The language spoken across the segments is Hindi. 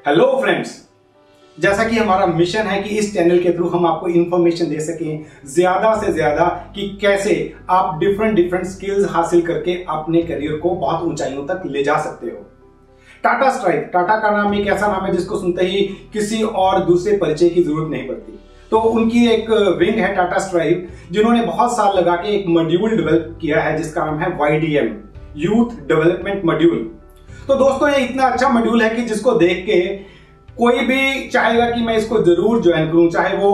हेलो फ्रेंड्स, जैसा कि हमारा मिशन है कि इस चैनल के थ्रू हम आपको इंफॉर्मेशन दे सकें ज्यादा से ज्यादा कि कैसे आप डिफरेंट स्किल्स हासिल करके अपने करियर को बहुत ऊंचाइयों तक ले जा सकते हो। टाटा स्ट्राइव, टाटा का नाम एक ऐसा नाम है जिसको सुनते ही किसी और दूसरे परिचय की जरूरत नहीं पड़ती। तो उनकी एक विंग है टाटा स्ट्राइव, जिन्होंने बहुत साल लगा के एक मॉड्यूल डेवलप किया है जिसका नाम है YDM, यूथ डेवलपमेंट मॉड्यूल। तो दोस्तों ये इतना अच्छा मॉड्यूल है कि जिसको देख के कोई भी चाहेगा कि मैं इसको जरूर ज्वाइन करूं, चाहे वो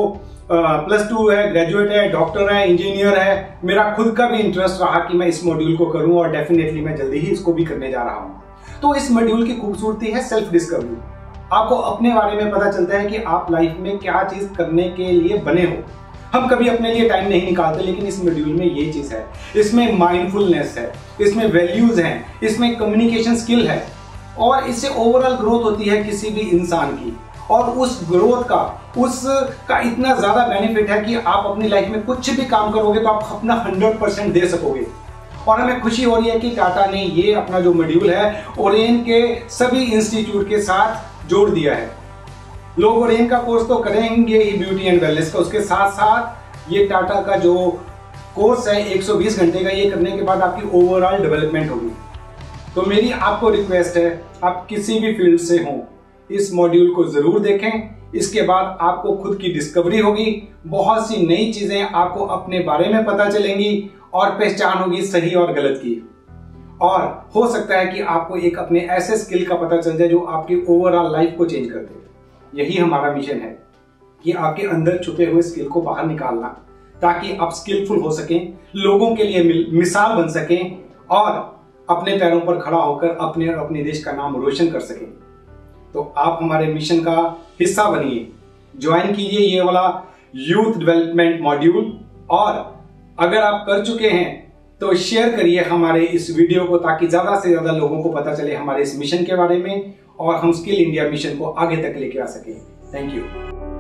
+2 है, ग्रेजुएट है, डॉक्टर है, इंजीनियर है। मेरा खुद का भी इंटरेस्ट रहा कि मैं इस मॉड्यूल को करूं और डेफिनेटली मैं जल्दी ही इसको भी करने जा रहा हूं। तो इस मॉड्यूल की खूबसूरती है सेल्फ डिस्कवरी। आपको अपने बारे में पता चलता है कि आप लाइफ में क्या चीज करने के लिए बने हो। हम कभी अपने लिए टाइम नहीं निकालते, लेकिन इस मॉड्यूल में ये चीज है। इसमें माइंडफुलनेस है, इसमें वैल्यूज हैं, इसमें कम्युनिकेशन स्किल है और इससे ओवरऑल ग्रोथ होती है किसी भी इंसान की। और उस ग्रोथ का उसका इतना ज्यादा बेनिफिट है कि आप अपनी लाइफ में कुछ भी काम करोगे तो आप अपना 100% दे सकोगे। और हमें खुशी हो रही है कि टाटा ने ये अपना जो मॉड्यूल है ओरेन के सभी इंस्टीट्यूट के साथ जोड़ दिया है। लोग ओरेन का कोर्स तो करेंगे ही ब्यूटी एंड वेलनेस का, उसके साथ साथ ये टाटा का जो कोर्स है 120 घंटे का, ये करने के बाद आपकी ओवरऑल डेवलपमेंट होगी। तो मेरी आपको रिक्वेस्ट है, आप किसी भी फील्ड से हो इस मॉड्यूल को जरूर देखें। इसके बाद आपको खुद की डिस्कवरी होगी, बहुत सी नई चीजें आपको अपने बारे में पता चलेंगी और पहचान होगी सही और गलत की। और हो सकता है कि आपको एक अपने ऐसे स्किल का पता चल जाए जो आपकी ओवरऑल लाइफ को चेंज कर दे। यही हमारा मिशन है कि आपके अंदर छुपे हुए स्किल को बाहर निकालना, ताकि आप स्किलफुल हो सकें, लोगों के लिए मिसाल बन सकें और अपने पैरों पर खड़ा होकर अपने और अपने देश का नाम रोशन कर सकें। तो आप हमारे मिशन का हिस्सा बनिए, ज्वाइन कीजिए ये वाला यूथ डेवलपमेंट मॉड्यूल। और अगर आप कर चुके हैं तो शेयर करिए हमारे इस वीडियो को, ताकि ज्यादा से ज्यादा लोगों को पता चले हमारे इस मिशन के बारे में और हम स्किल इंडिया मिशन को आगे तक लेके आ सके। Thank you.